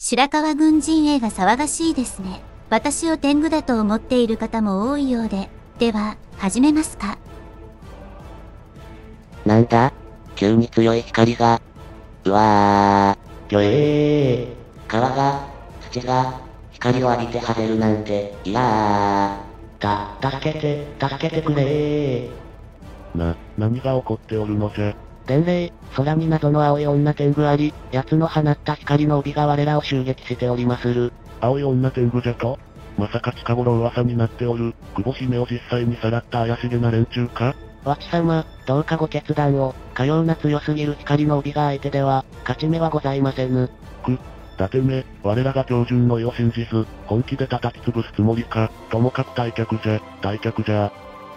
白河軍陣営が騒がしいですね。私を天狗だと思っている方も多いようで。では、始めますか。 なんだ？急に強い光が。うわー。ぎょ川が、土が、光を浴びて跳ねるなんて、いやー。助けてくれー。 何が起こっておるのじゃ。 伝令、空に謎の青い女天狗あり、奴の放った光の帯が我らを襲撃しておりまする。 青い女天狗じゃと？まさか近頃噂になっておる、久保姫を実際にさらった怪しげな連中か？ わち様、どうかご決断を、かような強すぎる光の帯が相手では、勝ち目はございませぬ。 だてめ、我らが標準の意を信じず、本気で叩き潰すつもりか、ともかく退却じゃ。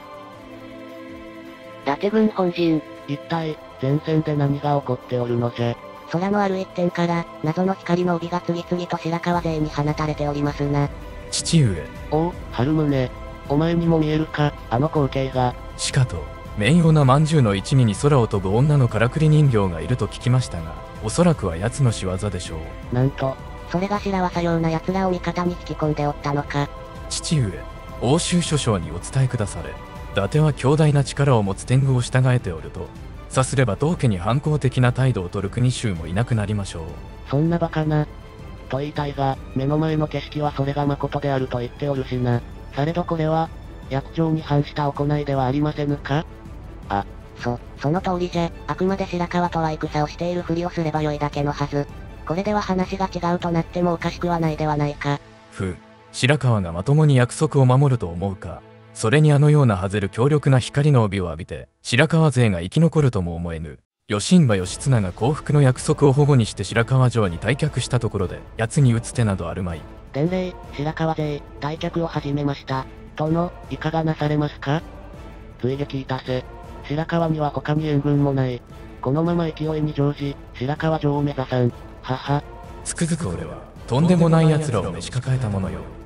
伊達軍本陣、一体、前線で何が起こっておるのじゃ。空のある一点から、謎の光の帯が次々と白河勢に放たれておりますな。 父上。 おう、春宗。お前にも見えるか、あの光景が。 しかと、面妖な饅頭の一味に空を飛ぶ女のからくり人形がいると聞きましたが、おそらくは奴の仕業でしょう。 なんと、それが白はさような奴らを味方に引き込んでおったのか。 父上、欧州諸将にお伝えくだされ。伊達は強大な力を持つ天狗を従えておると。さすれば当家に反抗的な態度を取る国衆もいなくなりましょう。 そんなバカな。と言いたいが、目の前の景色はそれが誠であると言っておるしな。されどこれは、約定に反した行いではありませぬか？その通りじゃ、あくまで白河とは戦をしているふりをすればよいだけのはず。これでは話が違うとなってもおかしくはないではないか。 白河がまともに約束を守ると思うか。それにあのようなはぜる強力な光の帯を浴びて、白河勢が生き残るとも思えぬ。吉羽義経が降伏の約束を保護にして白河城に退却したところで、奴に打つ手などあるまい。 伝令、白河勢、退却を始めました。殿、いかがなされますか？追撃いたせ。白河には他に援軍もない。このまま勢いに乗じ、白河城を目指さん。はは。 つくづく俺は、とんでもない奴らを召し抱えたものよ。